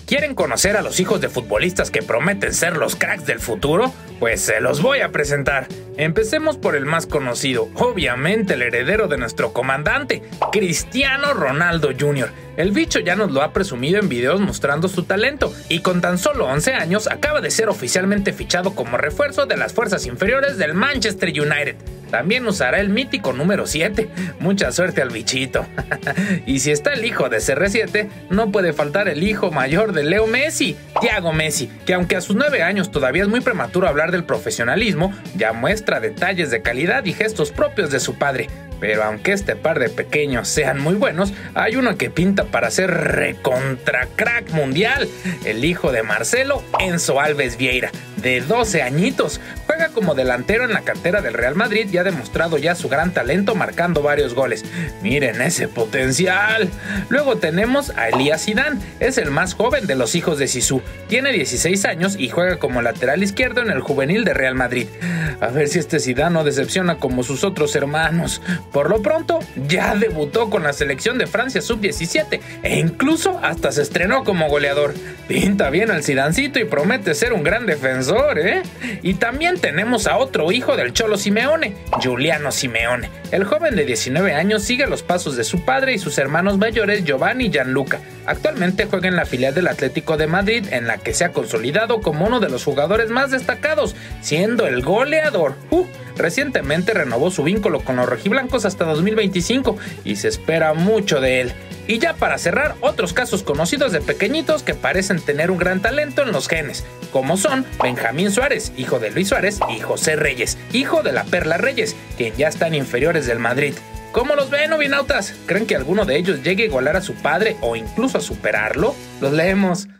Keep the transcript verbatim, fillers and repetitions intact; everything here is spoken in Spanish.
¿Quieren conocer a los hijos de futbolistas que prometen ser los cracks del futuro? Pues se los voy a presentar. Empecemos por el más conocido, obviamente el heredero de nuestro comandante, Cristiano Ronaldo junior El bicho ya nos lo ha presumido en videos mostrando su talento y con tan solo once años acaba de ser oficialmente fichado como refuerzo de las fuerzas inferiores del Manchester United. También usará el mítico número siete. Mucha suerte al bichito. Y si está el hijo de C R siete, no puede faltar el hijo mayor de Leo Messi, Thiago Messi, que aunque a sus nueve años todavía es muy prematuro hablar del profesionalismo, ya muestra detalles de calidad y gestos propios de su padre. Pero aunque este par de pequeños sean muy buenos, hay uno que pinta para ser recontra crack mundial. El hijo de Marcelo, Enzo Alves Vieira, de doce añitos. Juega como delantero en la cantera del Real Madrid y ha demostrado ya su gran talento marcando varios goles. Miren ese potencial. Luego tenemos a Elías Zidane. Es el más joven de los hijos de Zizou. Tiene dieciséis años y juega como lateral izquierdo en el juvenil de Real Madrid. A ver si este Zidane no decepciona como sus otros hermanos. Por lo pronto, ya debutó con la selección de Francia sub diecisiete e incluso hasta se estrenó como goleador. Pinta bien al Zidancito y promete ser un gran defensor, ¿eh? Y también tenemos a otro hijo del Cholo Simeone, Giuliano Simeone. El joven de diecinueve años sigue los pasos de su padre y sus hermanos mayores Giovanni y Gianluca. Actualmente juega en la filial del Atlético de Madrid, en la que se ha consolidado como uno de los jugadores más destacados, siendo el goleador. Uh, Recientemente renovó su vínculo con los rojiblancos hasta dos mil veinticinco y se espera mucho de él. Y ya para cerrar, otros casos conocidos de pequeñitos que parecen tener un gran talento en los genes, como son Benjamín Suárez, hijo de Luis Suárez, y José Reyes, hijo de la Perla Reyes, quien ya están inferiores del Madrid. ¿Cómo los ven, novinautas? ¿Creen que alguno de ellos llegue a igualar a su padre o incluso a superarlo? Los leemos.